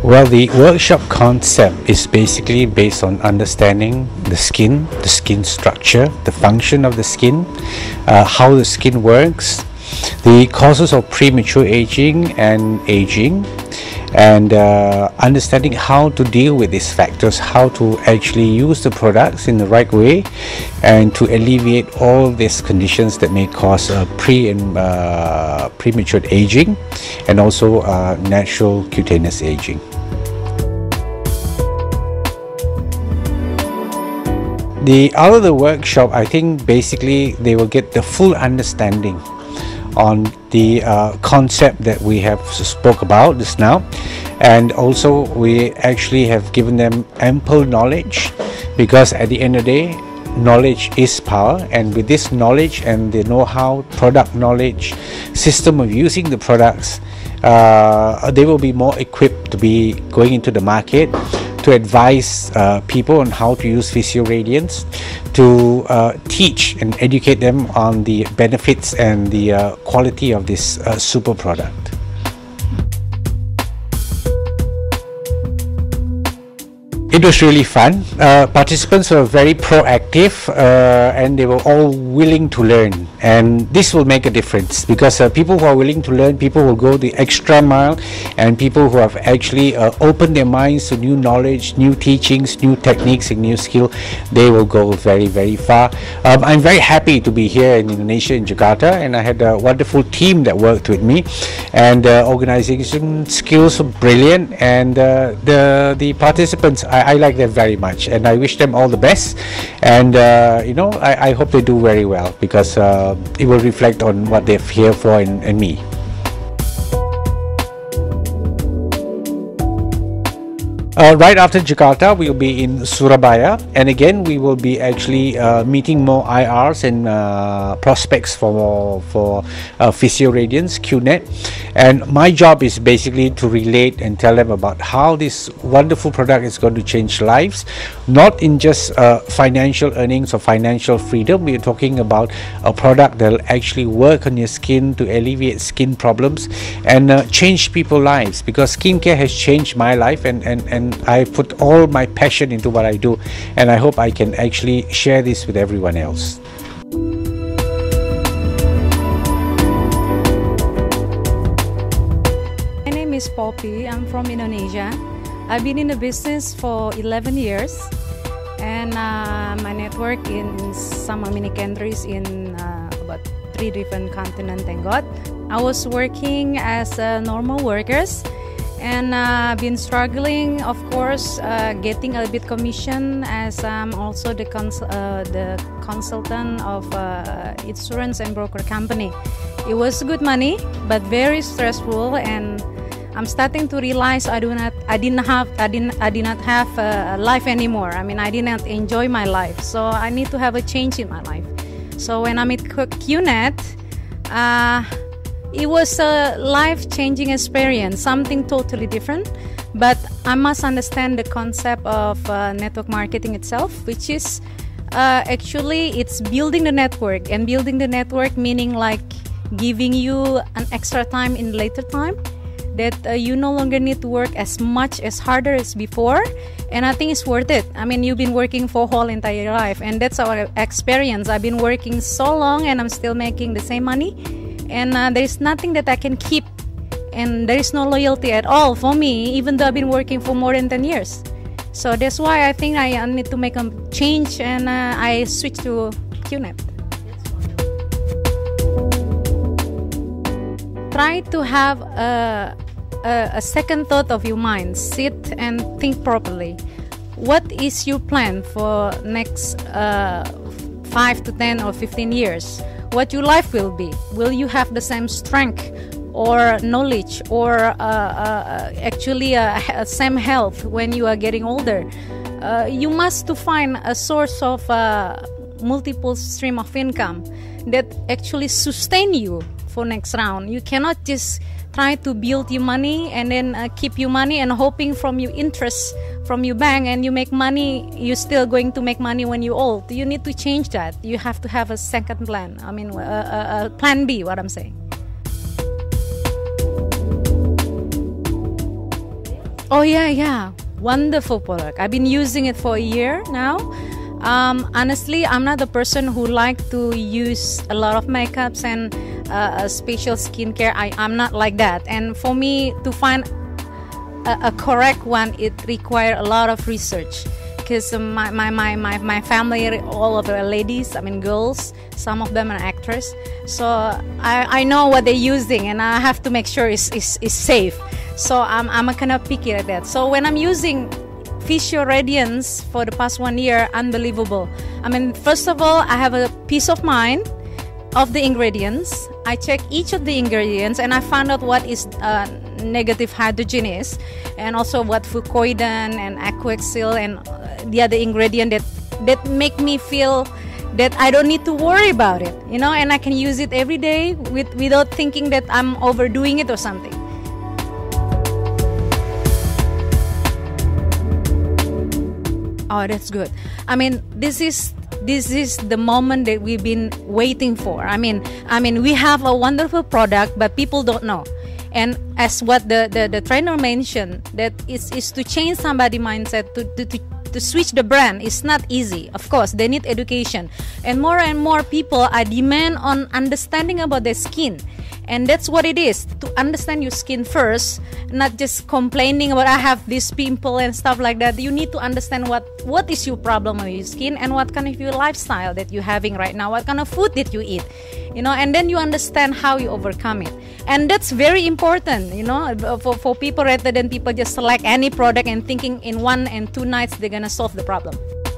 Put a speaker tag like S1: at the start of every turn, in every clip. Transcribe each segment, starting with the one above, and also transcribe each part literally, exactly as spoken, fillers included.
S1: Well, the workshop concept is basically based on understanding the skin, the skin structure, the function of the skin, uh, how the skin works, the causes of premature aging and aging, and uh, understanding how to deal with these factors, how to actually use the products in the right way, and to alleviate all these conditions that may cause uh, pre and uh, premature aging, and also uh, natural cutaneous aging. The out of the workshop, I think basically they will get the full understanding on the uh, concept that we have spoke about just now, and also we actually have given them ample knowledge, because at the end of the day, knowledge is power, and with this knowledge and the know-how, product knowledge, system of using the products, uh, they will be more equipped to be going into the market, to advise uh, people on how to use PhysioRadiance, to uh, teach and educate them on the benefits and the uh, quality of this uh, super product. It was really fun. Uh, participants were very proactive uh, and they were all willing to learn, and this will make a difference, because uh, people who are willing to learn, people will go the extra mile, and people who have actually uh, opened their minds to new knowledge, new teachings, new techniques and new skill, they will go very very far. Um, I'm very happy to be here in Indonesia, in Jakarta, and I had a wonderful team that worked with me, and uh, organization skills were brilliant, and uh, the, the participants, I I like them very much, and I wish them all the best, and uh, you know, I, I hope they do very well, because uh, it will reflect on what they're here for in, in me. Uh, right after Jakarta, we will be in Surabaya, and again we will be actually uh, meeting more I Rs and uh, prospects for for uh, PhysioRadiance Q net, and my job is basically to relate and tell them about how this wonderful product is going to change lives, not in just uh, financial earnings or financial freedom. We are talking about a product that will actually work on your skin to alleviate skin problems and uh, change people's lives, because skincare has changed my life, and and and I put all my passion into what I do, and I hope I can actually share this with everyone else.
S2: My name is Poppy. I'm from Indonesia. I've been in the business for eleven years, and uh, my network in some many countries in uh, about three different continents, thank God. I was working as uh, normal workers, and uh, been struggling, of course, uh, getting a bit commission, as I'm also the, cons uh, the consultant of uh, insurance and broker company. It was good money, but very stressful, and I'm starting to realize I do not, I didn't have, I didn't, I did not have a life anymore. I mean, I did not enjoy my life, so I need to have a change in my life. So when I met Q net, uh, it was a life-changing experience, something totally different, but I must understand the concept of uh, network marketing itself, which is uh, actually it's building the network, and building the network meaning like giving you an extra time in later time, that uh, you no longer need to work as much as harder as before, and I think it's worth it. I mean, you've been working for whole entire life, and that's our experience. I've been working so long and I'm still making the same money, and uh, there is nothing that I can keep, and there is no loyalty at all for me, even though I've been working for more than ten years. So that's why I think I uh, need to make a change, and uh, I switched to Q net. Try to have a, a, a second thought of your mind. Sit and think properly. What is your plan for next uh, five to ten or fifteen years? What your life will be? Will you have the same strength or knowledge, or uh, uh, actually uh, same health when you are getting older? Uh, you must to find a source of uh, multiple stream of income that actually sustain you for next round. You cannot just try to build your money and then uh, keep your money and hoping from your interest from your bank, and you make money, you're still going to make money when you're old. You need to change that. You have to have a second plan. I mean, a, a, a plan B, what I'm saying. Oh yeah, yeah, wonderful product. I've been using it for a year now. Um, honestly, I'm not the person who like to use a lot of makeups and uh, special skincare. I, I'm not like that. And for me to find a, a correct one, it requires a lot of research. Because my, my, my, my, my family, all of the ladies, I mean girls, some of them are actors. So I, I know what they're using, and I have to make sure it's, it's, it's safe. So I'm, I'm kind of picky at that. So when I'm using Physio Radiance for the past one year, unbelievable. I mean, first of all, I have a peace of mind of the ingredients. I check each of the ingredients and I found out what is uh, negative hydrogen is, and also what fucoidan and aquexil and the other ingredient that that make me feel that I don't need to worry about it, you know, and I can use it every day with without thinking that I'm overdoing it or something. Oh, that's good. I mean, this is this is the moment that we've been waiting for. I mean, I mean, we have a wonderful product, but people don't know. And as what the, the, the trainer mentioned, that is is to change somebody's mindset, to, to, to, to switch the brand. It's not easy. Of course, they need education. And more and more people are demand on understanding about their skin. And that's what it is, to understand your skin first, not just complaining about I have this pimple and stuff like that. You need to understand what, what is your problem with your skin and what kind of your lifestyle that you're having right now, what kind of food that you eat, you know, and then you understand how you overcome it. And that's very important, you know, for, for people rather than people just select any product and thinking in one and two nights they're gonna solve the problem.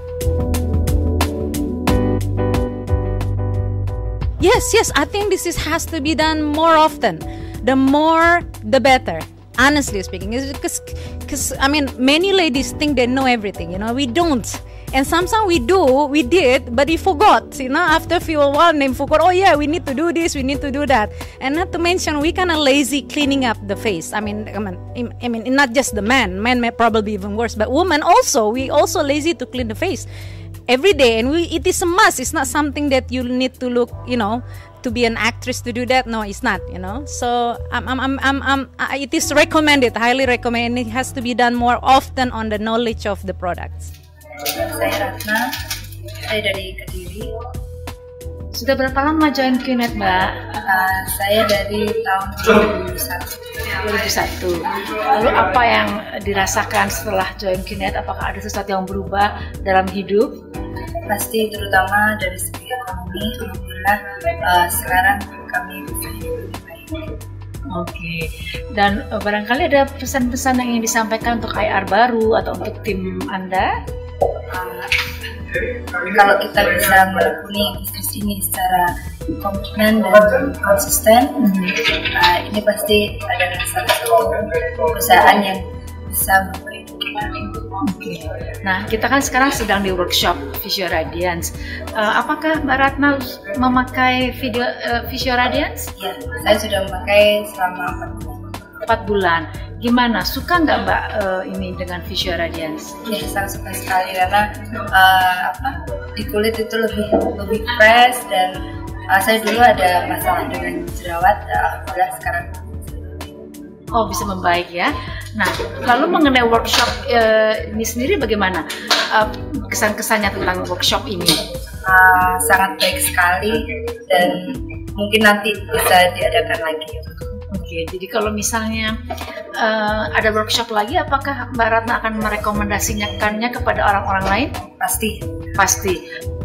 S2: Yes, yes, I think this is, has to be done more often. The more, the better, honestly speaking. Because, because, I mean, many ladies think they know everything, you know, we don't. And sometimes we do, we did, but we forgot, you know, after a few while, they forgot, oh yeah, we need to do this, we need to do that. And not to mention, we kind of lazy cleaning up the face. I mean, I mean, I mean, not just the man, men may probably even worse, but women also, we also lazy to clean the face every day, and we, it is a must. It's not something that you need to look, you know, to be an actress to do that. No, it's not, you know. So um, um, um, um, um, it is recommended, highly recommended. It has to be done more often on the knowledge of the products.
S3: Saya Ratna, saya dari Kediri.
S4: Sudah berapa lama join Q net, Mbak?
S3: Uh, saya dari tahun dua ribu satu.
S4: dua ribu satu. Lalu apa yang dirasakan setelah join Q net? Apakah ada sesuatu yang berubah dalam hidup?
S3: Pasti, terutama dari segi ekonomi. Alhamdulillah, uh, sekarang kami bisa hidup lebih baik.
S4: Oke. Okay. Dan uh, barangkali ada pesan-pesan yang ingin disampaikan untuk I R baru atau untuk tim Anda?
S3: Uh, kalau kita bisa menekuni bisnis ini secara komitmen dan konsisten, uh, ini pasti adalah salah satu perusahaan yang bisa memperbaiki.
S4: Oke. Nah, kita kan sekarang sedang di workshop Physio Radiance. Uh, apakah Mbak Ratna memakai video uh, Physio Radiance?
S3: Ya, saya sudah memakai selama empat bulan.
S4: empat bulan. Gimana? Suka nggak Mbak uh, ini dengan Physio Radiance?
S3: Ya, sangat suka sekali karena uh, apa, di kulit itu lebih lebih fresh, dan uh, saya dulu ada masalah dengan jerawat, uh, alhamdulillah sekarang.
S4: Oh, bisa membaik ya. Nah, lalu mengenai workshop uh, ini sendiri bagaimana? Uh, kesan-kesannya tentang workshop ini?
S3: Uh, sangat baik sekali, dan mungkin nanti bisa diadakan lagi.
S4: Oke, jadi kalau misalnya uh, ada workshop lagi, apakah Mbak Ratna akan merekomendasikannya kepada orang-orang lain?
S3: Pasti.
S4: Pasti.